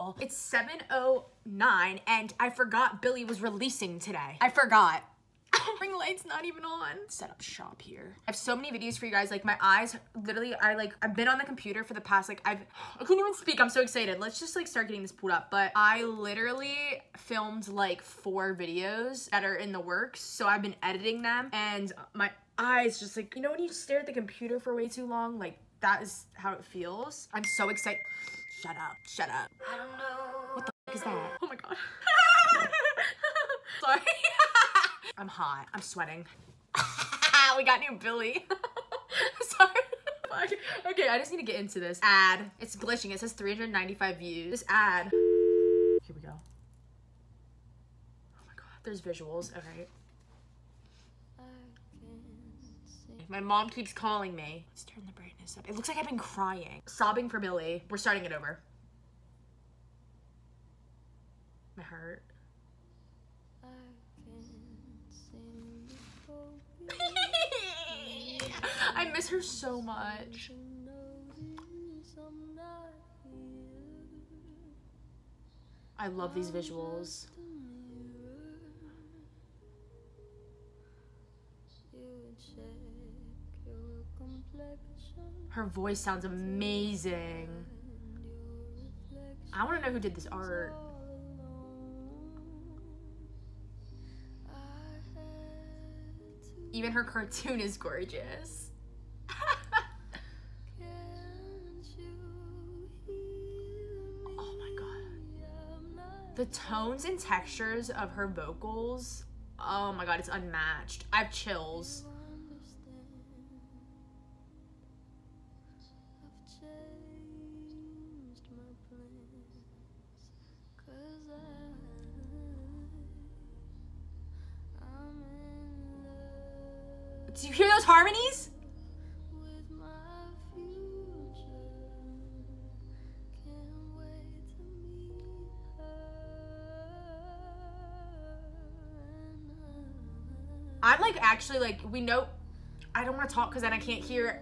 y'all. It's 7:09 and I forgot Billie was releasing today. I forgot. Ring light's not even on. Set up shop here. I have so many videos for you guys. Like my eyes, literally, I've been on the computer for the past, like, I couldn't even speak. I'm so excited. Let's just like start getting this pulled up. But I literally filmed like 4 videos that are in the works. So I've been editing them and my eyes just like, you know when you stare at the computer for way too long? Like that is how it feels. I'm so excited. Shut up. Shut up. I don't know. What the f is that? Oh my God. Sorry. I'm hot. I'm sweating. We got new Billie. Sorry. Okay, I just need to get into this. Ad. It's glitching. It says 395 views. This ad. Here we go. Oh my God. There's visuals. Okay. My mom keeps calling me. Let's turn the brightness up. It looks like I've been crying. Sobbing for Billie. We're starting it over. My heart. I miss her so much. I love these visuals. Her voice sounds amazing. I want to know who did this art. Even her cartoon is gorgeous. Oh my God. The tones and textures of her vocals, oh my God, it's unmatched. I have chills. Do you hear those harmonies? I'm like actually like, we know, I don't want to talk because then I can't hear.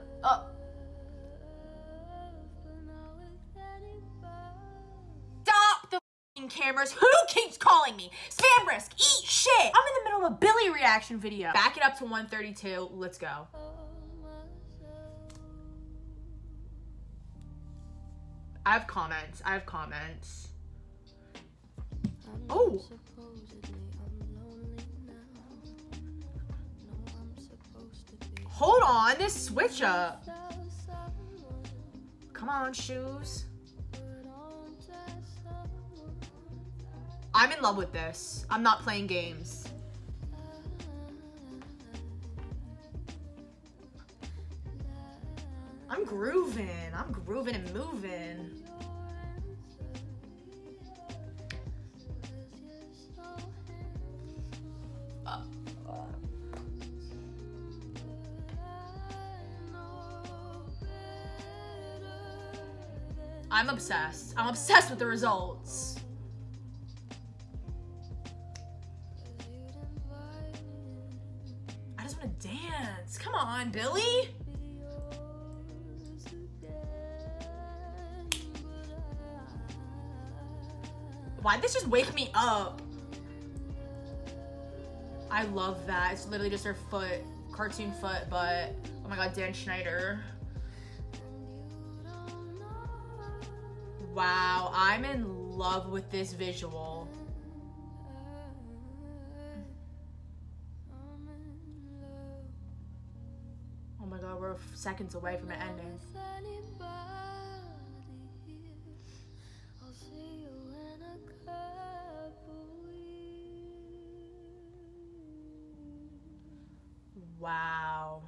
Stop the f***ing cameras. Who keeps calling me? Spambrisk, eat shit. I'm in the middle of a Billie reaction video. Back it up to 132. Let's go. I have comments. I have comments. Oh. Hold on, this switch up. Come on, shoes. I'm in love with this. I'm not playing games. I'm grooving. I'm grooving and moving. I'm obsessed. I'm obsessed with the results. I just want to dance. Come on, Billie. Why'd this just wake me up? I love that. It's literally just her foot, cartoon foot, but oh my God, Dan Schneider. Wow, I'm in love with this visual. Oh my God, we're seconds away from it ending. Wow.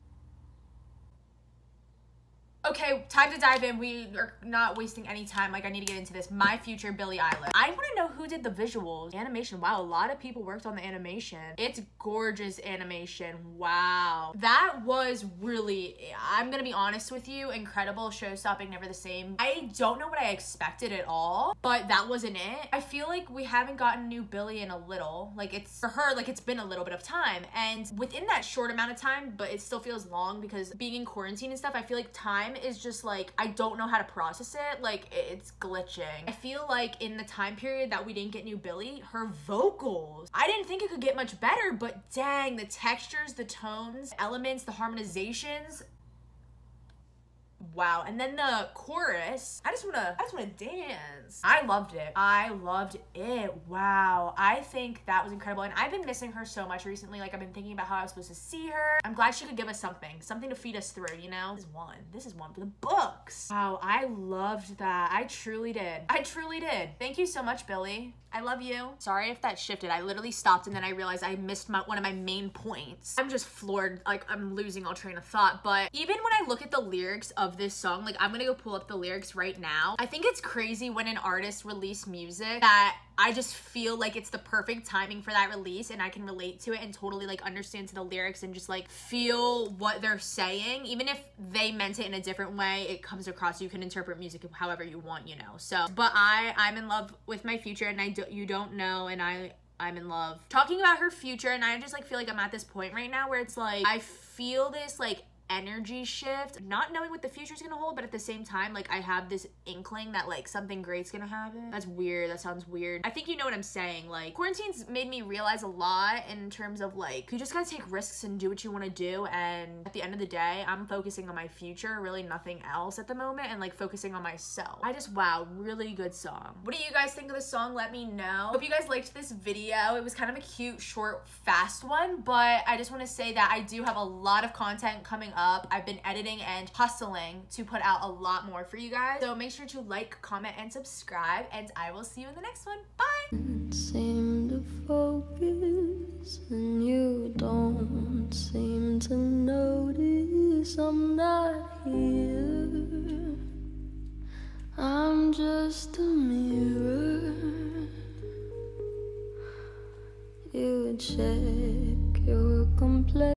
Okay, time to dive in. We are not wasting any time. Like, I need to get into this. My future Billie Eilish. I want to know who did the visuals. Animation. Wow, a lot of people worked on the animation. It's gorgeous animation. Wow. That was really, I'm gonna be honest with you, incredible. Show-stopping, never the same. I don't know what I expected at all, but that wasn't it. I feel like we haven't gotten new Billie in a little. Like, it's, for her, like, it's been a little bit of time. And within that short amount of time, but it still feels long because being in quarantine and stuff, I feel like time time is just like, I don't know how to process it. Like, it's glitching. I feel like in the time period that we didn't get new Billie, her vocals, I didn't think it could get much better, but dang, the textures, the tones, elements, the harmonizations, wow. And then the chorus, I just wanna dance. I loved it. I loved it. Wow. I think that was incredible. And I've been missing her so much recently. Like, I've been thinking about how I was supposed to see her. I'm glad she could give us something to feed us through, you know? This is one for the books. Wow, I loved that. I truly did. I truly did. Thank you so much, Billie. I love you. Sorry if that shifted. I literally stopped and then I realized I missed one of my main points. I'm just floored. Like, I'm losing all train of thought. But even when I look at the lyrics of this song, like, I'm gonna go pull up the lyrics right now. I think it's crazy when an artist release music that I just feel like it's the perfect timing for that release and I can relate to it and totally like understand to the lyrics and just like feel what they're saying. Even if they meant it in a different way, it comes across. You can interpret music however you want, you know. So, but I'm in love with my future, and you don't know, and I'm in love talking about her future. And I just like feel like I'm at this point right now where it's like I feel this like energy shift, not knowing what the future's gonna hold, but at the same time, like, I have this inkling that like something great's gonna happen. That's weird. That sounds weird. I think you know what I'm saying. Like, quarantine's made me realize a lot in terms of like, you just gotta take risks and do what you want to do, and at the end of the day, I'm focusing on my future, really nothing else at the moment, and like focusing on myself. Wow, really good song. What do you guys think of this song? Let me know. Hope you guys liked this video. It was kind of a cute, short, fast one, but I just want to say that I do have a lot of content coming up. I've been editing and hustling to put out a lot more for you guys. So make sure to like, comment, and subscribe, and I will see you in the next one. Bye! Seem to focus and you don't seem to notice I'm not here. I'm just a mirror. You check your complexion.